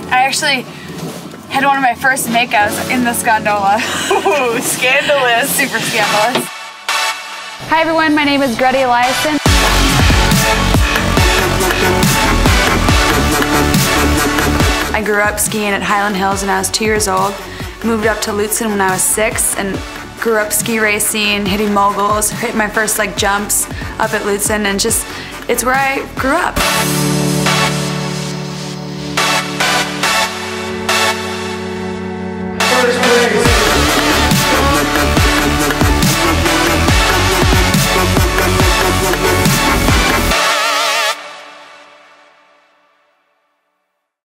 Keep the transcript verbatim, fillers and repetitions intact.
I actually had one of my first makeouts in this gondola. Ooh, scandalous. Super scandalous. Hi everyone, my name is Grete Eliassen. I grew up skiing at Highland Hills when I was two years old. Moved up to Lutsen when I was six and grew up ski racing, hitting moguls, hit my first like jumps up at Lutsen, and just, it's where I grew up.